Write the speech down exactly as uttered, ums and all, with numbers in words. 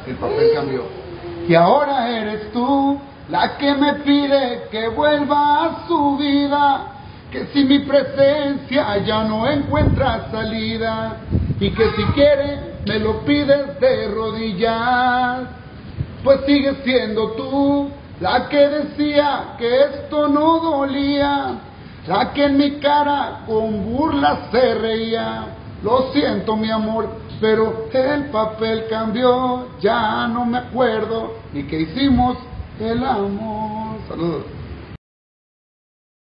el papel cambió. Y ahora eres tú la que me pide que vuelva a su vida, que si mi presencia ya no encuentra salida, y que si quiere me lo pides de rodillas, pues sigues siendo tú la que decía que esto no dolía, la que en mi cara con burla se reía. Lo siento mi amor, pero el papel cambió, ya no me acuerdo ni que hicimos el amor. Saludos.